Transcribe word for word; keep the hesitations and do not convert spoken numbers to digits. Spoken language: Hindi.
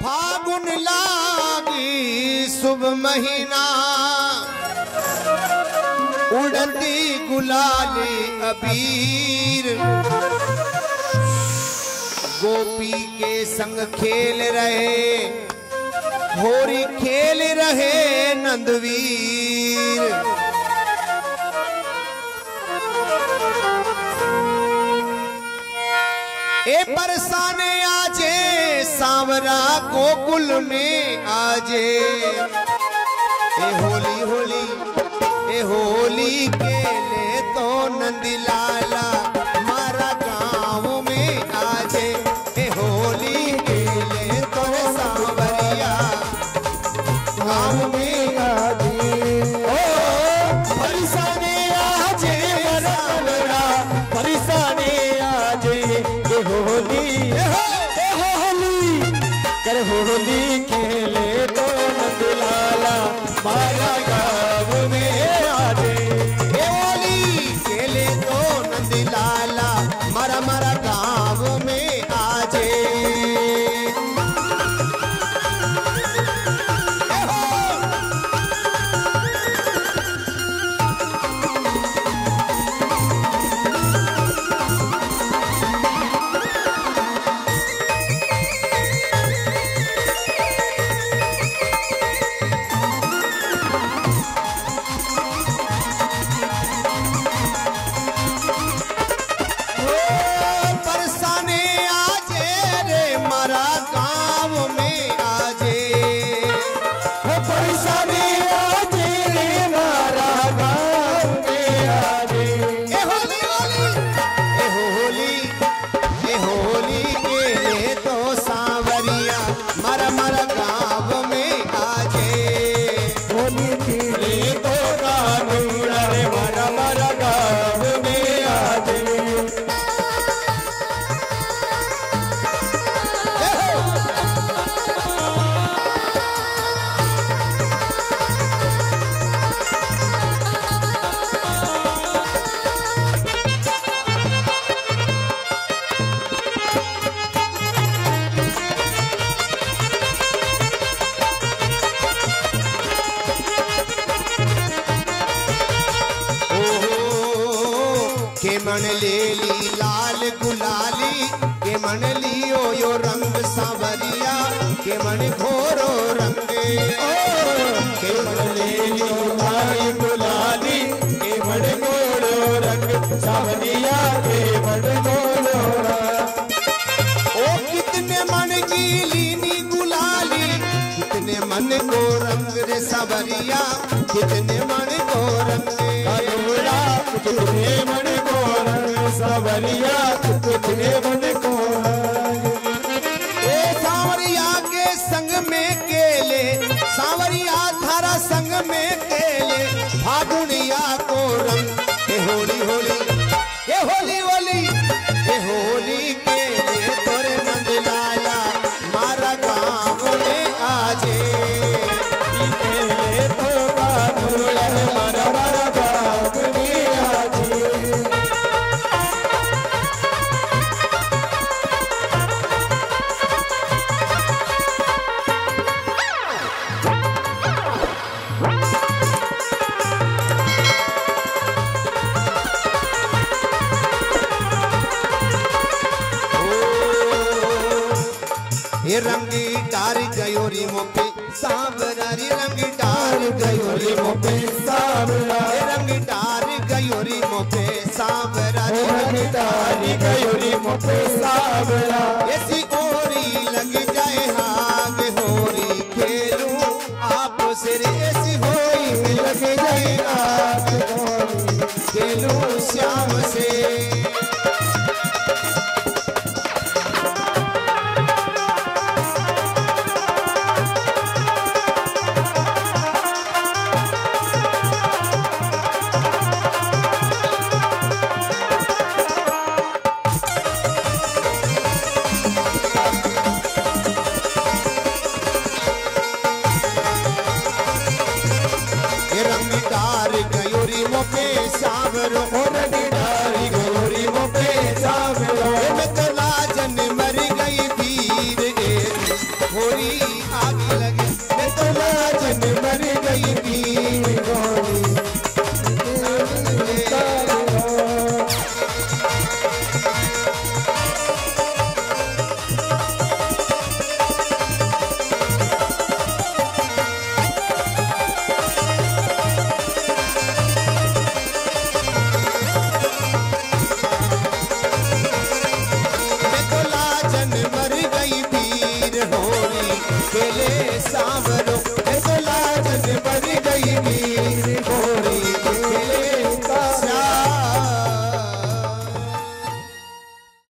फागुन लागी शुभ महीना, उड़ती गुलाली अबीर, गोपी के संग खेल रहे होरी खेल रहे नंदवीर। ए बरसाने आजे सांवरा गोकुल में आजे, ए होली होली ए होली के ले तो नंदलाला मारा गाँव में आजे, ए होली के ले तो सांवरिया गाँव में आजे। ओ बरसाने आजे सांवरा बरसाने आजे, ए होली ए होली कर होली खेले तो नंदलाला मारा गाँव में आजे, ए होली खेले तो नंदलाला मारा मारा गाँव में आजे। के मन ले ली लाल गुलाली, के मन लियो यो रंग सांवरिया, के मन घोरो रंग, के मन ले लियो लाल गुलाली, के मन घोरो रंग सांवरिया, के मन घोरो रंग। ओ कितने मन की लीनी गुलाली, कितने मन को रंग रे सांवरिया, कितने मन को रंग, कितने मन को रंग सांवरिया, कितने मन को रंग। ए सांवरिया के संग में केले, सांवरिया थारा संग में केले, फागुनिया को रंग, ए होली होली ए होली होली ए होली के ले तोरे नंदलाला मारा गाँव में आजे, के ले तो नंदलाला मारा मारा गाँव में आजे। ये रंगी डार गयोरी मोपे सांवरा, रे रंगी डार गयोरी मोपे सांवरा, ये रंगी डार गयोरी मोपे सांवरा, रे रंगी डार गयोरी मोपे सांवरा। ऐसी ओरी लग जाए हाग होरी खेलूं आप से, ऐसी होरी लग जाए हाग होरी खेलूं श्याम से। गोरी आग लगी, मैं तो लाजन मर गई वीर गोरी। केले सांवरो, मैं तो लाजन मर गई।